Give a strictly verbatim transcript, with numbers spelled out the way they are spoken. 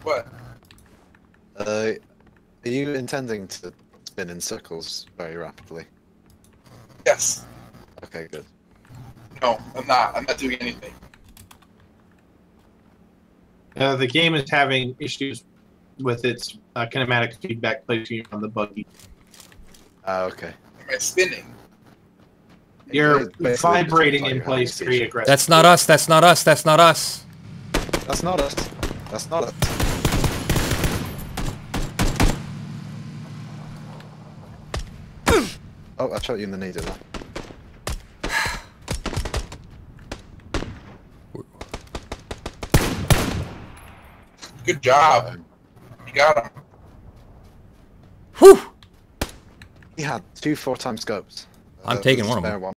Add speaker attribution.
Speaker 1: What?
Speaker 2: Uh, are you intending to spin in circles very rapidly?
Speaker 1: Yes.
Speaker 2: Okay, good.
Speaker 1: No, I'm not. I'm not doing anything.
Speaker 3: Uh, the game is having issues with its uh, kinematic feedback placing you on the buggy.
Speaker 2: Ah, okay.
Speaker 1: Am I spinning?
Speaker 3: You're
Speaker 2: It basically
Speaker 3: vibrating
Speaker 2: just looks like
Speaker 3: in
Speaker 2: you're having a
Speaker 3: place very
Speaker 2: seizure.
Speaker 3: aggressive.
Speaker 4: That's not us. That's not us. That's not us.
Speaker 2: That's not us. That's not us. Oh, I shot you in the knee, didn't I?
Speaker 1: Good job.
Speaker 2: Um,
Speaker 1: You got him.
Speaker 4: Whew!
Speaker 2: he had two four-time scopes.
Speaker 4: I'm
Speaker 2: Uh,
Speaker 4: taking
Speaker 2: there's a
Speaker 4: one of them.
Speaker 2: spare one.